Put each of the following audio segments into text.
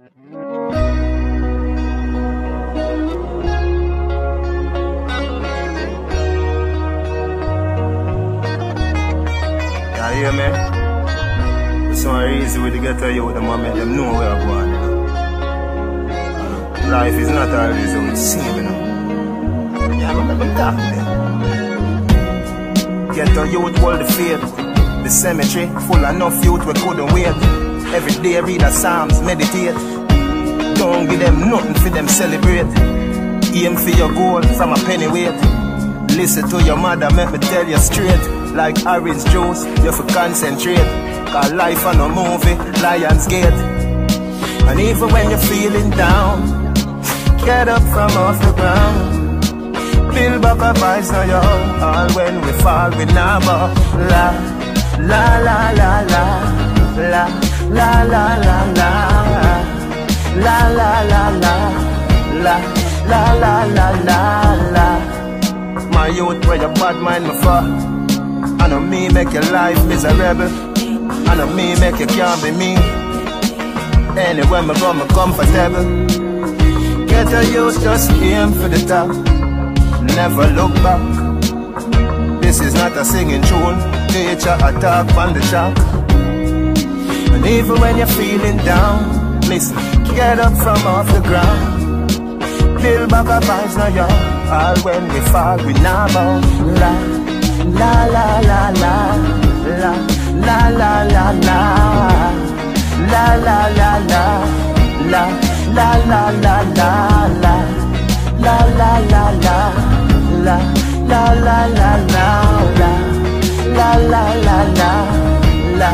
You hear me? It's so easy with the ghetto youth, the moment them know where I'm going, you know. Life is not always how it seems, you know. Yeah, I'm not talking there. Ghetto youth hold the faith. The cemetery full of enough youth we couldn't wait. Every day read the Psalms, meditate. Don't give them nothing for them celebrate. Aim for your goal from a penny weight. Listen to your mother, make me tell you straight. Like orange juice, you have to concentrate. Cause life on a movie, Lionsgate. And even when you're feeling down, get up from off the ground. Build back up vibes now, yo. All when we fall, we now bow. La, la, la, la, la. La, la, la, la, la. La, la, la, la. La, la, la, la, la, la. My youth, where your bad mind me for? I know me make your life miserable. I know me make you can't be me. Anywhere me go, me comfortable. Get a youth, just aim for the top. Never look back. This is not a singing tune. Nature attack on the track. And even when you're feeling down, listen, get up from off the ground. Build back our vibes now, yo. All when we fall, we now bow. La, la, la, la, la. La, la, la, la, la. La, la, la, la. La, la, la, la, la, la. La, la, la, la. La, la, la, la, la. La, la, la, la, la.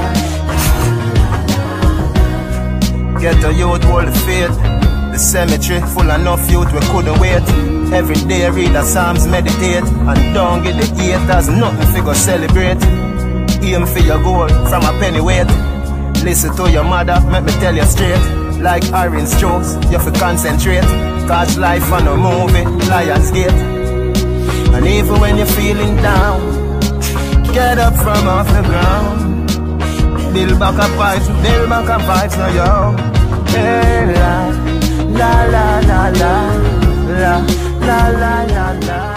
Get a youth, hold the faith. The cemetery full of enough youth we couldn't wait. Every day read the Psalms, meditate. And don't get the haters nothing for go celebrate. Aim for your goal from a penny weight. Listen to your mother, make me tell you straight. Like orange juice, you have to concentrate. Cause life on a movie, Lionsgate. And even when you're feeling down, get up from off the ground. Build back up vibes now, yo. Hey, la, la, la, la, la, la, la, la, la, la.